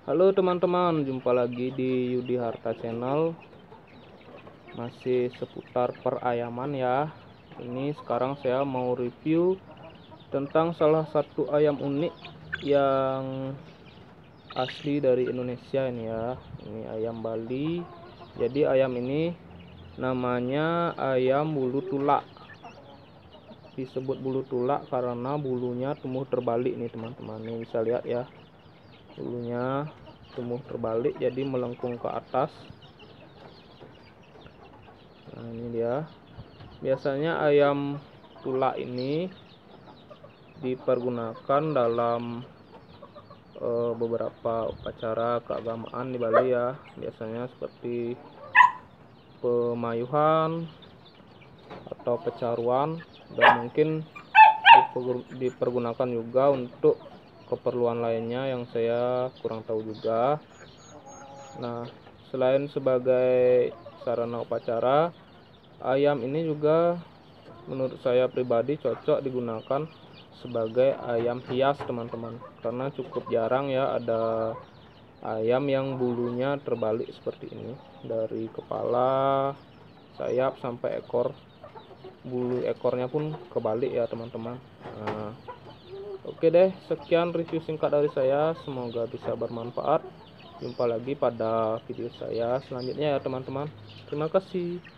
Halo teman-teman, jumpa lagi di Yudi Harta Channel. Masih seputar perayaman ya. Ini sekarang saya mau review tentang salah satu ayam unik yang asli dari Indonesia ini ya. Ini ayam Bali. Jadi ayam ini namanya ayam bulu tulak. Disebut bulu tulak karena bulunya tumbuh terbalik nih teman-teman. Ini bisa lihat ya. Bulunya tumbuh terbalik jadi melengkung ke atas. Nah, ini dia. Biasanya ayam tulak ini dipergunakan dalam beberapa upacara keagamaan di Bali ya. Biasanya seperti pemayuhan atau pecaruan, dan mungkin dipergunakan juga untuk keperluan lainnya yang saya kurang tahu juga. Nah, selain sebagai sarana upacara, ayam ini juga menurut saya pribadi cocok digunakan sebagai ayam hias teman-teman, karena cukup jarang ya ada ayam yang bulunya terbalik seperti ini, dari kepala, sayap sampai ekor. Bulu ekornya pun kebalik ya teman-teman. Nah, oke deh, sekian review singkat dari saya, semoga bisa bermanfaat. Jumpa lagi pada video saya selanjutnya ya teman-teman. Terima kasih.